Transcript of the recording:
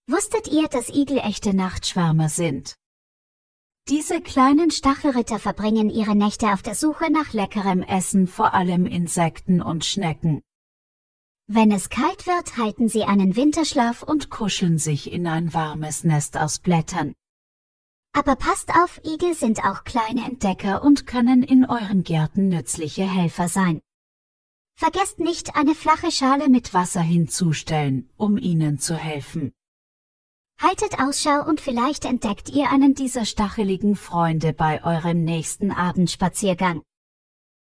Wusstet ihr, dass Igel echte Nachtschwärmer sind? Diese kleinen Stachelritter verbringen ihre Nächte auf der Suche nach leckerem Essen, vor allem Insekten und Schnecken. Wenn es kalt wird, halten sie einen Winterschlaf und kuscheln sich in ein warmes Nest aus Blättern. Aber passt auf, Igel sind auch kleine Entdecker und können in euren Gärten nützliche Helfer sein. Vergesst nicht, eine flache Schale mit Wasser hinzustellen, um ihnen zu helfen. Haltet Ausschau und vielleicht entdeckt ihr einen dieser stacheligen Freunde bei eurem nächsten Abendspaziergang.